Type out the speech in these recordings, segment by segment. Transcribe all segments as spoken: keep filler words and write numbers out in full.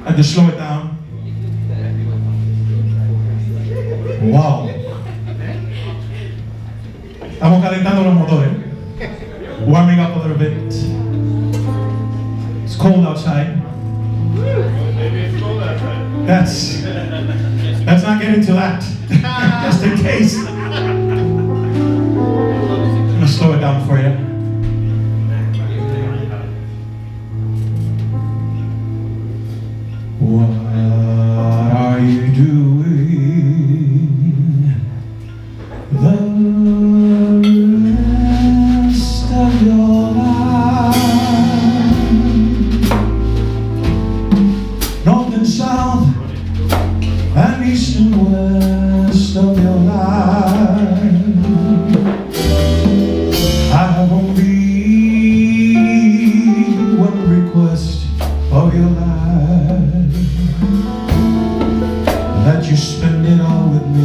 had to slow it down. Wow. Estamos calentando los motores. Warming up a little bit. It's cold outside. That's let's not get into that. Just in case. I'm gonna slow it down for you. What are you doing the rest of your life? North and south and east and west of your life. I have only one request of your life. That you spend it all with me.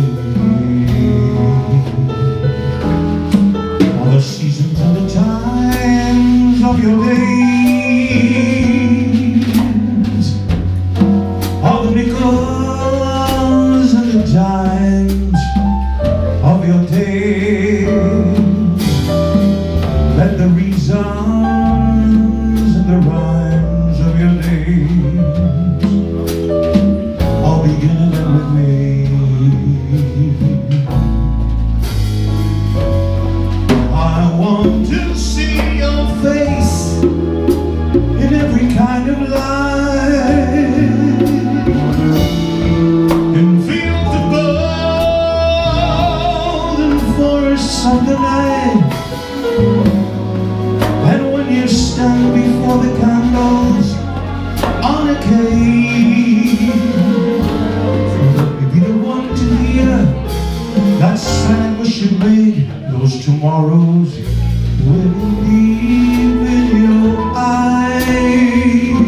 All the seasons and the times of your days. All the nickels and the dimes of your days. Let the reasons and the rhymes of your days all begin and end with me. I want to see your face in every kind of light, in fields of gold and forests of the night. And when you stand before the candles on a cave, be the one to hear that sad wish you made. Those tomorrows will leave in your eyes.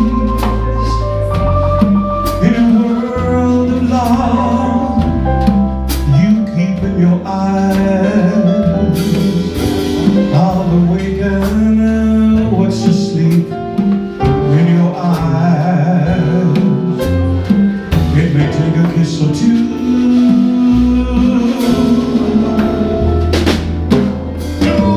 In a world of love you keep in your eyes. I'll awaken what's asleep in your eyes. It may take a kiss or two. No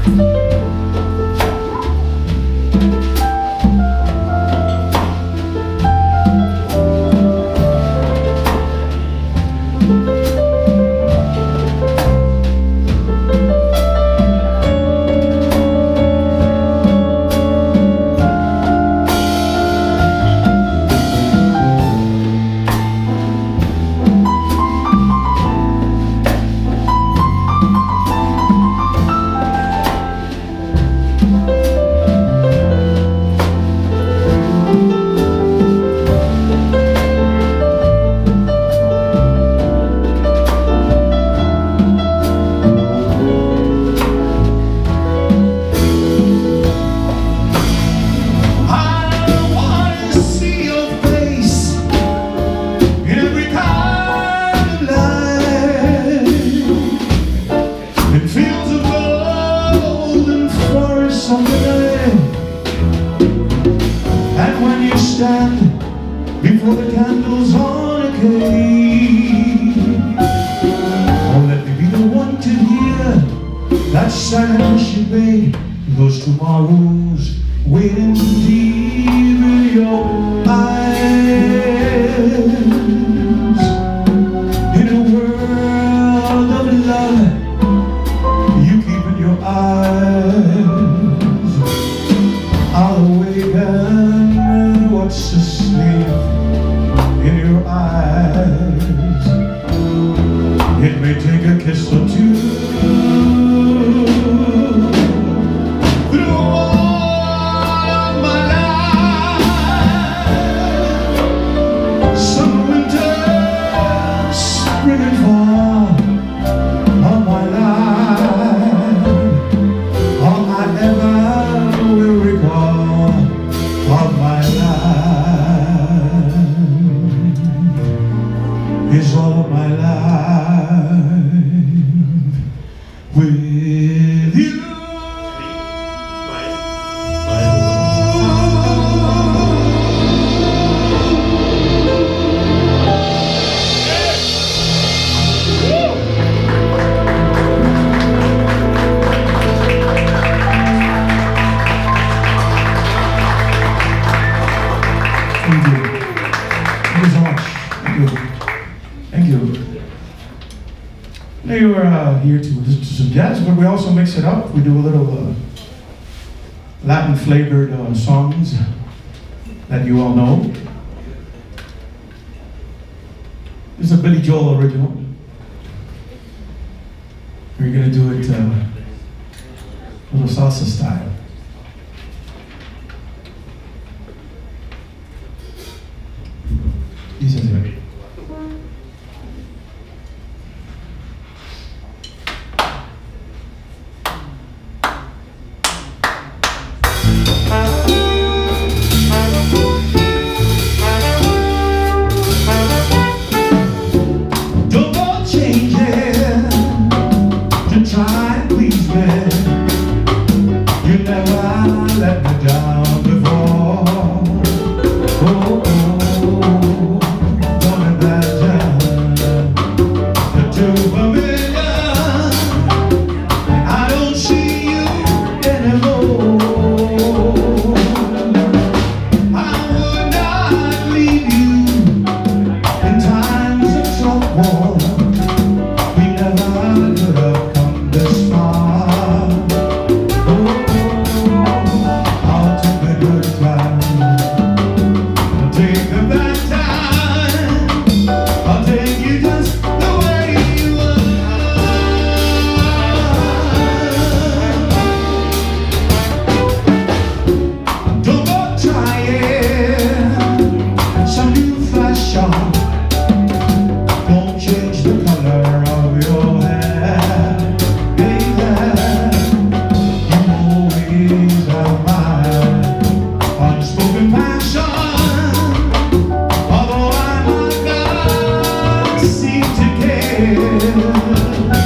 Before the candles on a cake, oh, let me be the one to hear that silent worship made those tomorrows waiting deep in your eyes. In a world of love you keep in your eyes, I'll awaken what's asleep in your eyes. It may take a kiss or two through all of my life. Some winter, spring and fall of my life. All I ever will recall of my life is all of my life with you. Thank you. Thank you so much. Thank you. Thank you. Today we're uh, here to listen to some jazz, but we also mix it up. We do a little uh, Latin flavored uh, songs that you all know. This is a Billy Joel original. We're going to do it uh, a little salsa style. Dice así. Don't go changing to try and please me. You never let me down before. Oh, oh.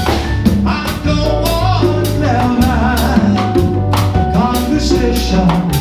I don't want clever conversation.